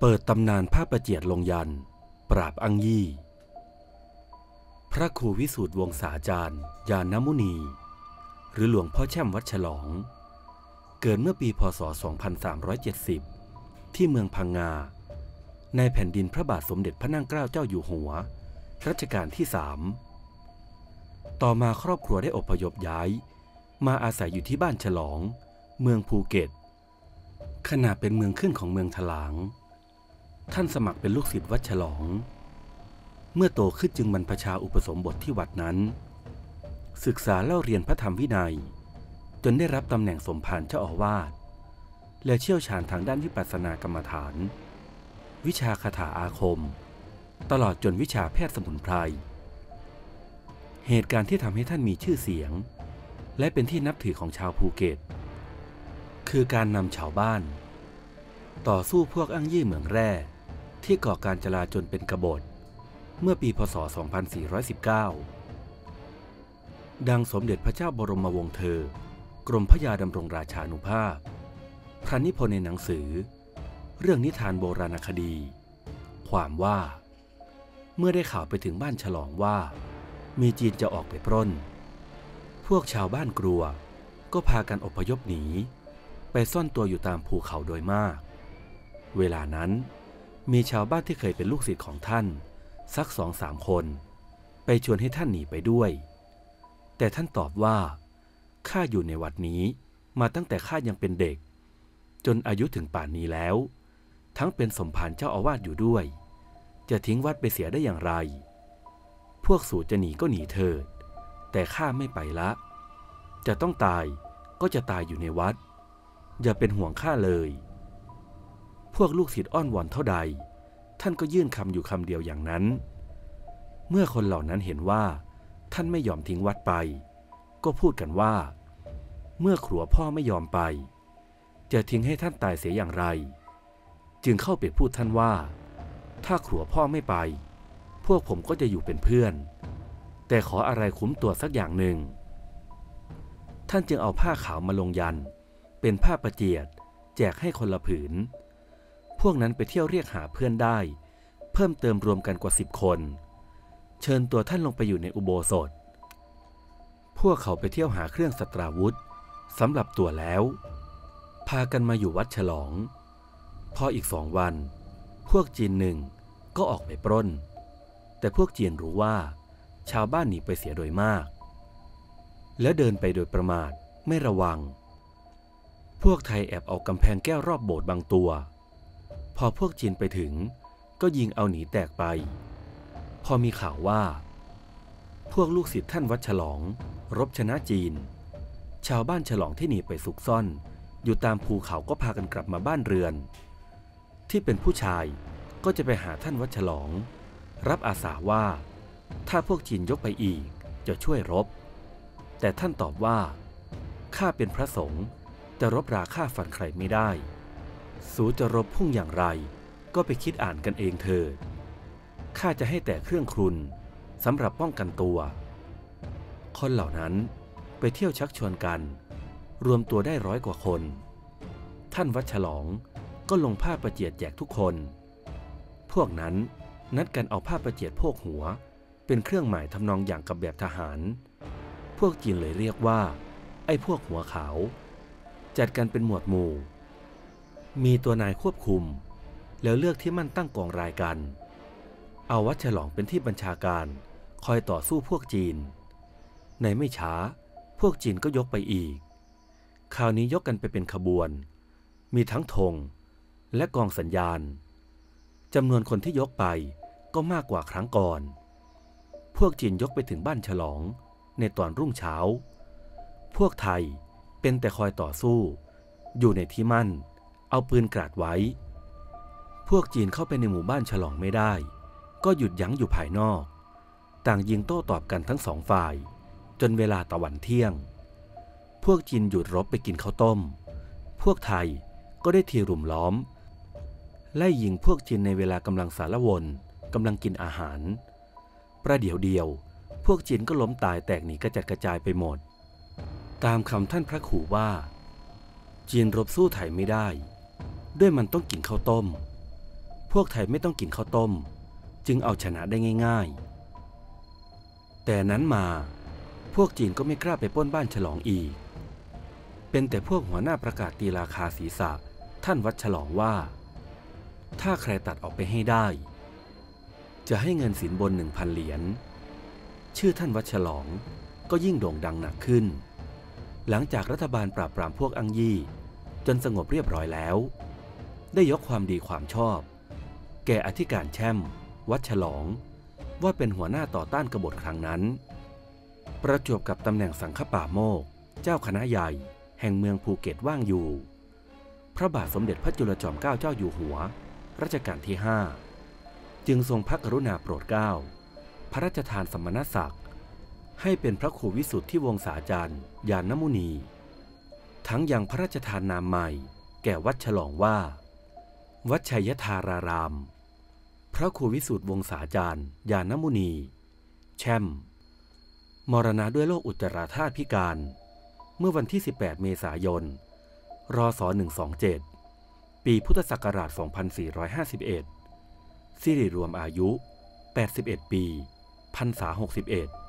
เปิดตำนานผ้าประเจียดลงยันปราบอังยี่พระครูวิสูตรวงศาจารย์ญาณมุนีหรือหลวงพ่อแช่มวัดฉลองเกิดเมื่อปีพ.ศ. 2370ที่เมืองพังงาในแผ่นดินพระบาทสมเด็จพระนั่งเกล้าเจ้าอยู่หัวรัชกาลที่3ต่อมาครอบครัวได้อพยพย้ายมาอาศัยอยู่ที่บ้านฉลองเมืองภูเก็ตขณะเป็นเมืองขึ้นของเมืองถลางท่านสมัครเป็นลูกศิษย์วัดฉลองเมื่อโตขึ้นจึงบรรพชาอุปสมบทที่วัดนั้นศึกษาเล่าเรียนพระธรรมวินัยจนได้รับตำแหน่งสมภารเจ้าอาวาสและเชี่ยวชาญทางด้านวิปัสสนากรรมฐานวิชาคาถาอาคมตลอดจนวิชาแพทย์สมุนไพรเหตุการณ์ที่ทำให้ท่านมีชื่อเสียงและเป็นที่นับถือของชาวภูเก็ตคือการนำชาวบ้านต่อสู้พวกอั้งยี่เหมืองแร่ที่ก่อการจลาจลเป็นกบฏเมื่อปีพ.ศ. 2419ดังสมเด็จพระเจ้าบรมวงศ์เธอกรมพระยาดำรงราชานุภาพพระนิพนธ์ในหนังสือเรื่องนิทานโบราณคดีความว่าเมื่อได้ข่าวไปถึงบ้านฉลองว่ามีจีนจะออกไปปล้นพวกชาวบ้านกลัวก็พากันอพยพหนีไปซ่อนตัวอยู่ตามภูเขาโดยมากเวลานั้นมีชาวบ้านที่เคยเป็นลูกศิษย์ของท่านสัก 2-3 คนไปชวนให้ท่านหนีไปด้วยแต่ท่านตอบว่าข้าอยู่ในวัดนี้มาตั้งแต่ข้ายังเป็นเด็กจนอายุถึงป่านนี้แล้วทั้งเป็นสมภารเจ้าอาวาสอยู่ด้วยจะทิ้งวัดไปเสียได้อย่างไรพวกสู่จะหนีก็หนีเถิดแต่ข้าไม่ไปละจะต้องตายก็จะตายอยู่ในวัดอย่าเป็นห่วงข้าเลยพวกลูกศิษย์อ้อนวอนเท่าใดท่านก็ยื่นคำอยู่คำเดียวอย่างนั้นเมื่อคนเหล่านั้นเห็นว่าท่านไม่ยอมทิ้งวัดไปก็พูดกันว่าเมื่อครัวพ่อไม่ยอมไปจะทิ้งให้ท่านตายเสียอย่างไรจึงเข้าไปพูดท่านว่าถ้าครัวพ่อไม่ไปพวกผมก็จะอยู่เป็นเพื่อนแต่ขออะไรคุ้มตัวสักอย่างหนึ่งท่านจึงเอาผ้าขาวมาลงยันเป็นผ้าประเจียดแจกให้คนละผืนพวกนั้นไปเที่ยวเรียกหาเพื่อนได้เพิ่มเติมรวมกันกว่า10 คนเชิญตัวท่านลงไปอยู่ในอุโบสถพวกเขาไปเที่ยวหาเครื่องสัตราวุธสำหรับตัวแล้วพากันมาอยู่วัดฉลองพออีก2 วันพวกจีนหนึ่งก็ออกไปปล้นแต่พวกจีนรู้ว่าชาวบ้านหนีไปเสียโดยมากและเดินไปโดยประมาทไม่ระวังพวกไทยแอบเอากำแพงแก้วรอบโบสถ์บางตัวพอพวกจีนไปถึงก็ยิงเอาหนีแตกไปพอมีข่าวว่าพวกลูกศิษย์ท่านวัดฉลองรบชนะจีนชาวบ้านฉลองที่หนีไปซุกซ่อนอยู่ตามภูเขาก็พากันกลับมาบ้านเรือนที่เป็นผู้ชายก็จะไปหาท่านวัดฉลองรับอาสาว่าถ้าพวกจีนยกไปอีกจะช่วยรบแต่ท่านตอบว่าข้าเป็นพระสงฆ์จะรบราฆ่าฟันใครไม่ได้สู้จะรบพุ่งอย่างไรก็ไปคิดอ่านกันเองเถิดข้าจะให้แต่เครื่องครุนสำหรับป้องกันตัวคนเหล่านั้นไปเที่ยวชักชวนกันรวมตัวได้100 กว่าคนท่านวัดฉลองก็ลงผ้าประเจียดแจกทุกคนพวกนั้นนัดกันเอาผ้าประเจียดโพกหัวเป็นเครื่องหมายทำนองอย่างกับแบบทหารพวกจีนเลยเรียกว่าไอ้พวกหัวขาวจัดกันเป็นหมวดหมู่มีตัวนายควบคุมแล้วเลือกที่มั่นตั้งกองรายกันเอาวัดฉลองเป็นที่บัญชาการคอยต่อสู้พวกจีนในไม่ช้าพวกจีนก็ยกไปอีกคราวนี้ยกกันไปเป็นขบวนมีทั้งธงและกองสัญญาณจำนวนคนที่ยกไปก็มากกว่าครั้งก่อนพวกจีนยกไปถึงบ้านฉลองในตอนรุ่งเช้าพวกไทยเป็นแต่คอยต่อสู้อยู่ในที่มั่นเอาปืนกราดไว้พวกจีนเข้าไปในหมู่บ้านฉลองไม่ได้ก็หยุดยั้งอยู่ภายนอกต่างยิงโต้ตอบกันทั้ง2 ฝ่ายจนเวลาตะวันเที่ยงพวกจีนหยุดรบไปกินข้าวต้มพวกไทยก็ได้ทีรุมล้อมไล่ยิงพวกจีนในเวลากำลังสารวนกำลังกินอาหารประเดี๋ยวเดียวพวกจีนก็ล้มตายแตกหนีกระจัดกระจายไปหมดตามคำท่านพระขู่ว่าจีนรบสู้ไทยไม่ได้ด้วยมันต้องกินข้าวต้มพวกไทยไม่ต้องกินข้าวต้มจึงเอาชนะได้ง่ายๆแต่นั้นมาพวกจีนก็ไม่กล้าไปปล้นบ้านฉลองอีกเป็นแต่พวกหัวหน้าประกาศตีราคาศีรษะท่านวัดฉลองว่าถ้าใครตัดออกไปให้ได้จะให้เงินสินบน 1,000 เหรียญชื่อท่านวัดฉลองก็ยิ่งโด่งดังหนักขึ้นหลังจากรัฐบาลปราบปรามพวกอังยี่จนสงบเรียบร้อยแล้วได้ยกความดีความชอบแก่อธิการแช่มวัดฉลองว่าเป็นหัวหน้าต่อต้านกบฏครั้งนั้นประจวบกับตำแหน่งสังฆป่าโมกเจ้าคณะใหญ่แห่งเมืองภูเก็ตว่างอยู่พระบาทสมเด็จพระจุลจอมเกล้าเจ้าอยู่หัวรัชกาลที่ 5จึงทรงพระกรุณาโปรดเกล้าพระราชทานสมณศักดิ์ให้เป็นพระครูวิสุทธิวงศาจารย์ญาณมุนีทั้งยังพระราชทานนามใหม่แก่วัดฉลองว่าวัดชัยธารารามพระครูวิสุทธิวงศาจารย์ญาณมุนีแช่มมรณะด้วยโรคอุจจาระธาตุพิการเมื่อวันที่ 18 เมษายน รศ. 127 ปีพุทธศักราช 2451 สิริรวมอายุ 81 ปี พรรษา 61